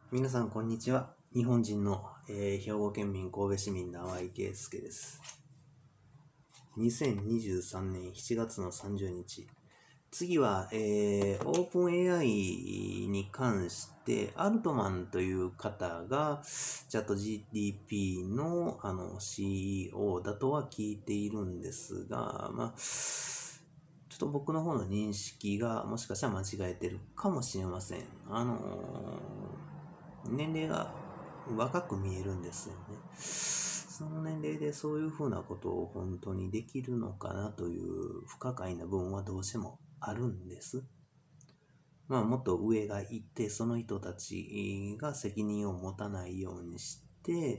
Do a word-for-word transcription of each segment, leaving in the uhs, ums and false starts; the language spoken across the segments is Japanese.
皆さん、こんにちは。日本人の、えー兵庫県民、神戸市民の淡井圭介です。にせんにじゅうさんねんしちがつのさんじゅうにち。次は、えー、オープン エーアイ に関して、アルトマンという方が、チャット ジーティーピー の、あの シーイーオー だとは聞いているんですが、まあ、ちょっと僕の方の認識がもしかしたら間違えてるかもしれません。あのー、年齢が若く見えるんですよね。その年齢でそういうふうなことを本当にできるのかなという不可解な部分はどうしてもあるんです。まあもっと上がいて、その人たちが責任を持たないようにして、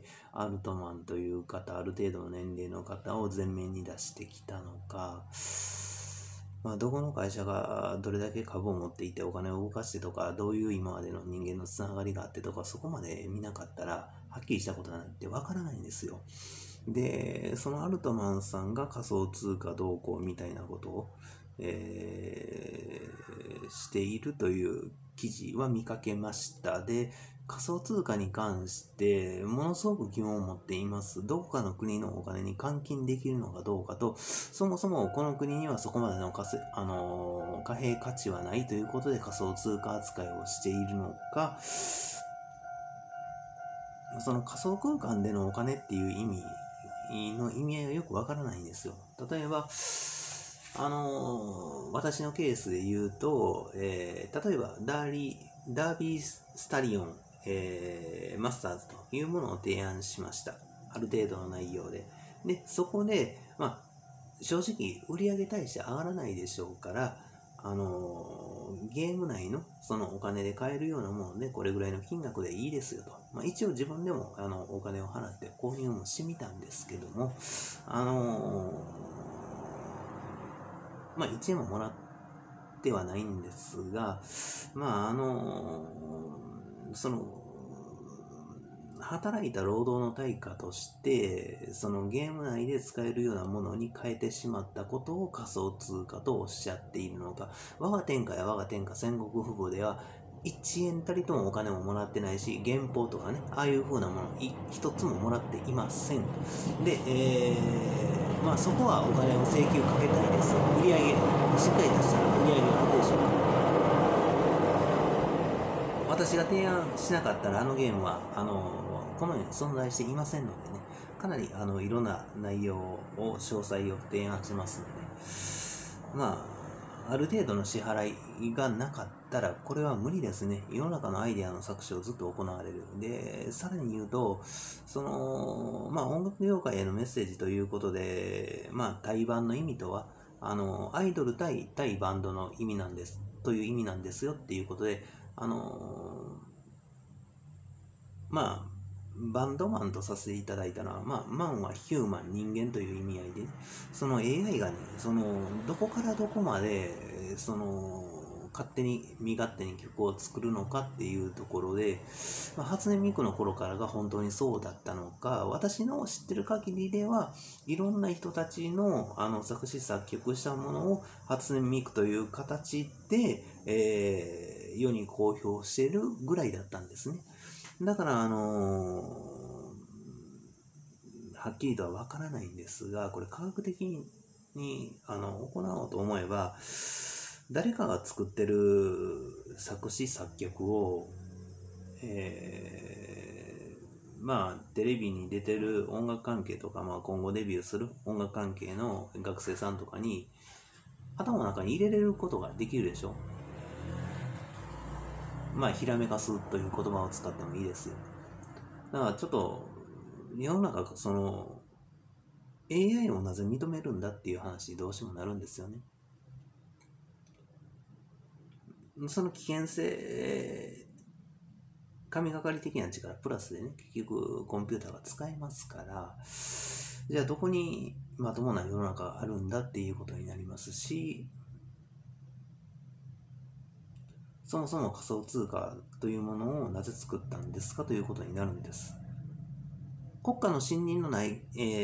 アルトマンという方、ある程度の年齢の方を前面に出してきたのか、まあ、どこの会社がどれだけ株を持っていてお金を動かしてとか、どういう今までの人間のつながりがあってとか、そこまで見なかったら、はっきりしたことなんてわからないんですよ。で、そのアルトマンさんが仮想通貨動向みたいなことを、えー、しているという記事は見かけました。で、仮想通貨に関してものすごく疑問を持っています。どこかの国のお金に換金できるのかどうかと、そもそもこの国にはそこまでの貨せ、あのー貨幣価値はないということで仮想通貨扱いをしているのか、その仮想空間でのお金っていう意味の意味合いがよくわからないんですよ。例えば、あのー私のケースで言うと、えー例えばダーリー、ダービースタリオン、えーマスターズというものを提案しました。ある程度の内容で。で、そこで、まあ、正直売り上げ対して上がらないでしょうから、あのーゲーム内のそのお金で買えるようなものでこれぐらいの金額でいいですよと、まあ、一応自分でもあのお金を払って購入もしてみたんですけども、あのーまあいちえんももらってはないんですが、まああのーその働いた労働の対価としてそのゲーム内で使えるようなものに変えてしまったことを仮想通貨とおっしゃっているのか。我が天下や我が天下戦国富部ではいちえんたりともお金ももらってないし、原稿とかね、ああいう風なもの一つももらっていません。で、えー、まあそこはお金を請求かけたいです。売り上げしっかり出したら売り上げがあるでしょうか。私が提案しなかったらあのゲームはあのこのように存在していませんのでね、かなりあのいろんな内容を詳細を提案しますので、まあある程度の支払いがなかったらこれは無理ですね。世の中のアイデアの搾取をずっと行われる。で、さらに言うと、そのまあ音楽業界へのメッセージということで、まあ対バンの意味とはあのアイドル対対バンドの意味なんですという意味なんですよっていうことで、あのーまあ、バンドマンとさせていただいたのは、まあ、マンはヒューマン、人間という意味合いで、ね、その エーアイ がね、その、どこからどこまで、その、勝手に、身勝手に曲を作るのかっていうところで、まあ、初音ミクの頃からが本当にそうだったのか、私の知ってる限りでは、いろんな人たちのあの作詞作曲したものを初音ミクという形で、えー世に公表しているぐらいだったんですね。だから、あのーはっきりとはわからないんですが、これ科学的にあの行おうと思えば、誰かが作ってる作詞作曲を、えーまあテレビに出てる音楽関係とか、まあ、今後デビューする音楽関係の学生さんとかに頭の中に入れれることができるでしょ。まあひらめかすという言葉を使ってもいいですよ。だからちょっと世の中その エーアイ をなぜ認めるんだっていう話にどうしてもなるんですよね。その危険性、神がかり的な力プラスでね、結局コンピューターが使えますから、じゃあどこにまともな世の中があるんだっていうことになりますし、そもそも仮想通貨というものをなぜ作ったんですかということになるんです。国家の信任のない、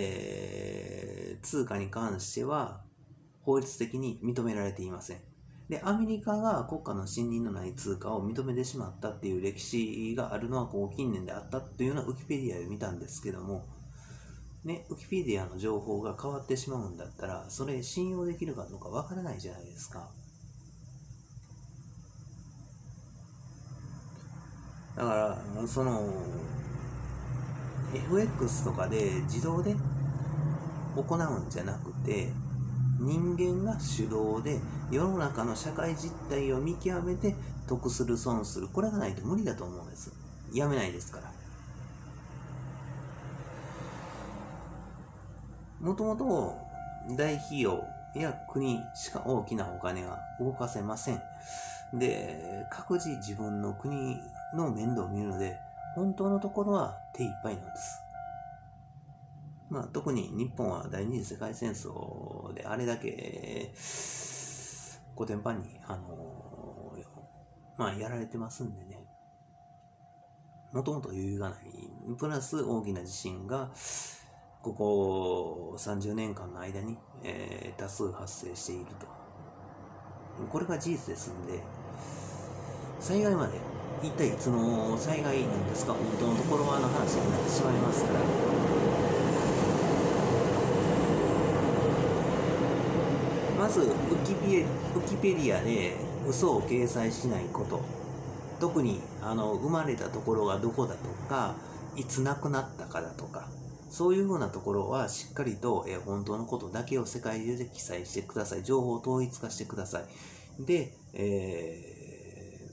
えー通貨に関しては法律的に認められていません。 で、アメリカが国家の信任のない通貨を認めてしまったっていう歴史があるのはこう近年であったっていうのはウィキペディアで見たんですけども、ね、ウィキペディアの情報が変わってしまうんだったら、それ信用できるかどうかわからないじゃないですか。だから、その、エフエックス とかで自動で行うんじゃなくて、人間が主導で世の中の社会実態を見極めて得する損する、これがないと無理だと思うんです。やめないですから。もともと大企業や国しか大きなお金は動かせません。で、各自自分の国の面倒を見るので、本当のところは手いっぱいなんです。まあ、特に日本は第二次世界戦争であれだけコテンパンに、あのまあ、やられてますんでね、もともと余裕がない。プラス大きな地震がここさんじゅうねんかんの間に、えー、多数発生していると。これが事実ですんで、災害まで一体いつの災害なんですか、本当のところはの話になってしまいますから。まずウキペ、ウキペディアで嘘を掲載しないこと。特にあの生まれたところがどこだとか、いつ亡くなったかだとか、そういうふうなところはしっかりと、えー、本当のことだけを世界中で記載してください。情報を統一化してください。で、え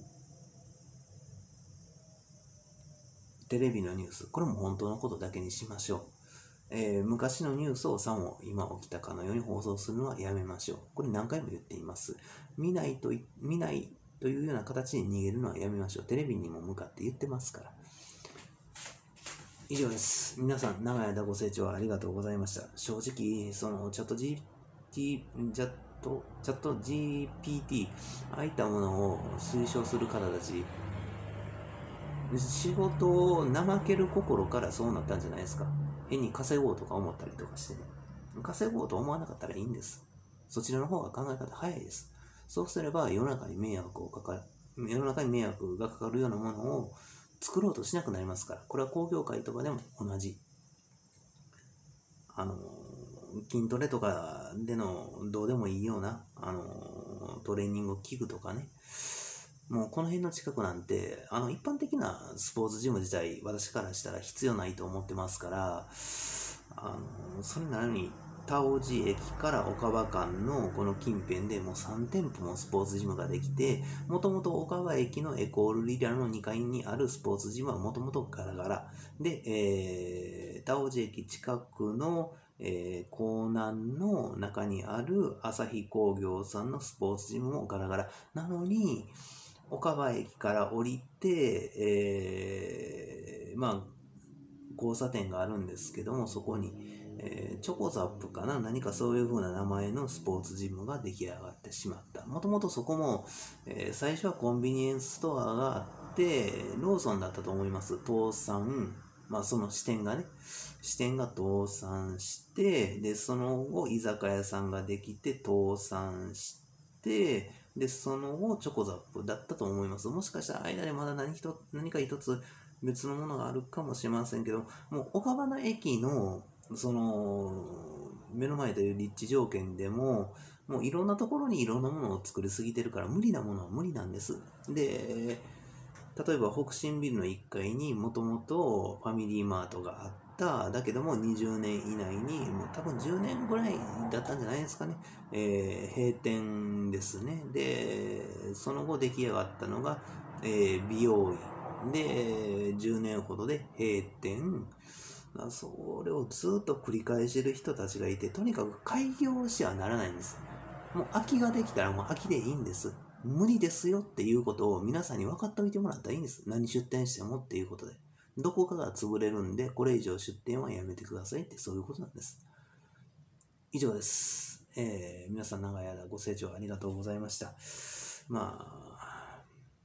ー、テレビのニュース、これも本当のことだけにしましょう。えー、昔のニュースをさも今起きたかのように放送するのはやめましょう。これ何回も言っています。見ないと、見ないというような形に逃げるのはやめましょう。テレビにも向かって言ってますから。以上です。皆さん、長い間ご清聴ありがとうございました。正直、そのチャット ジーピーティー、チャット、チャット ジーピーティー、ああいったものを推奨する方たち、仕事を怠ける心からそうなったんじゃないですか。変に稼ごうとか思ったりとかしてね。稼ごうと思わなかったらいいんです。そちらの方が考え方早いです。そうすれば世の中に迷惑をかかる、世の中に迷惑がかかるようなものを作ろうとしなくなりますから。これは工業界とかでも同じ。あの、筋トレとかでのどうでもいいような、あの、トレーニング器具とかね。もうこの辺の近くなんて、あの一般的なスポーツジム自体、私からしたら必要ないと思ってますから、あの、それなのに、田尾寺駅から岡場間のこの近辺でもうさん店舗もスポーツジムができて、もともと岡場駅のエコールリラのにかいにあるスポーツジムはもともとガラガラ。で、えー、田尾寺駅近くの、えー、江南の中にある朝日工業さんのスポーツジムもガラガラ。なのに、岡場駅から降りて、えー、まあ、交差点があるんですけども、そこに、えー、チョコザップかな、何かそういう風な名前のスポーツジムが出来上がってしまった。もともとそこも、えー、最初はコンビニエンスストアがあって、ローソンだったと思います。倒産、まあその支店がね、支店が倒産して、で、その後居酒屋さんができて倒産して、で、その後チョコザップだったと思います。もしかしたら間でまだ何一何か一つ別のものがあるかもしれませんけど、もう岡場の駅のその目の前という立地条件でも、もういろんなところにいろんなものを作りすぎてるから無理なものは無理なんです。で、例えば北進ビルのいっかいにもともとファミリーマートがあった、だけどもにじゅうねん以内に、もう多分じゅうねんぐらいだったんじゃないですかね、えー、閉店ですね。で、その後出来上がったのが、えー、美容院。で、じゅうねんほどで閉店。それをずっと繰り返してる人たちがいて、とにかく開業しはならないんです。もう空きができたらもう空きでいいんです。無理ですよっていうことを皆さんに分かっておいてもらったらいいんです。何出店してもっていうことで。どこかが潰れるんで、これ以上出店はやめてくださいってそういうことなんです。以上です。えー、皆さん長い間ご清聴ありがとうございました。まあ、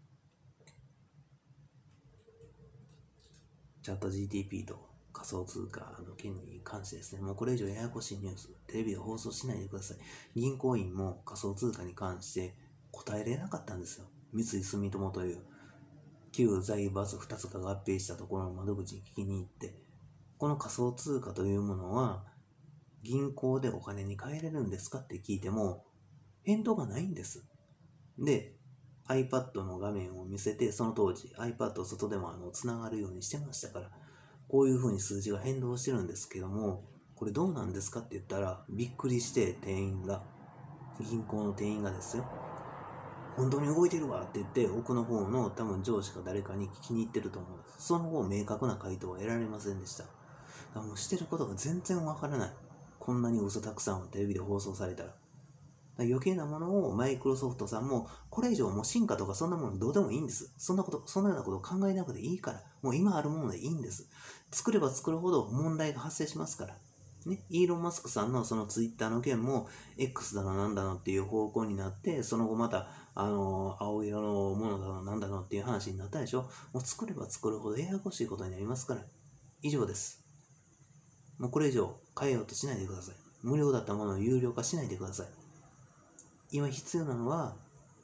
チャット ジーティーピー と仮想通貨の件に関してですね、もうこれ以上ややこしいニュース、テレビで放送しないでください。銀行員も仮想通貨に関して答えれなかったんですよ。三井住友という旧財閥ふたつが合併したところの窓口に聞きに行って、この仮想通貨というものは銀行でお金に換えれるんですかって聞いても返答がないんです。で、iPad の画面を見せて、その当時 iPad 外でもあのつながるようにしてましたから、こういうふうに数字が変動してるんですけども、これどうなんですかって言ったらびっくりして、店員が銀行の店員がですよ、本当に動いてるわって言って奥の方の多分上司か誰かに聞きに行ってると思うんです。その後明確な回答は得られませんでした。だからもうしてることが全然わからない。こんなに嘘たくさんはテレビで放送されたら。だから余計なものをマイクロソフトさんもこれ以上もう進化とかそんなものどうでもいいんです。そんなこと、そんなようなことを考えなくていいから、もう今あるものでいいんです。作れば作るほど問題が発生しますから。ね、イーロン・マスクさんのそのツイッターの件も X だのなんだのっていう方向になって、その後またあの青色のものだのなんだのっていう話になったでしょ。もう作れば作るほどややこしいことになりますから。以上です。もうこれ以上変えようとしないでください。無料だったものを有料化しないでください。今必要なのは、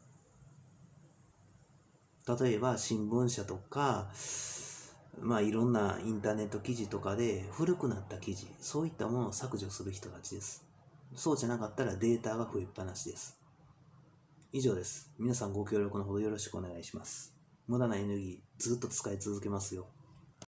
例えば新聞社とか、まあいろんなインターネット記事とかで古くなった記事、そういったものを削除する人たちです。そうじゃなかったらデータが増えっぱなしです。以上です。皆さんご協力のほどよろしくお願いします。無駄なエネルギーずっと使い続けますよ。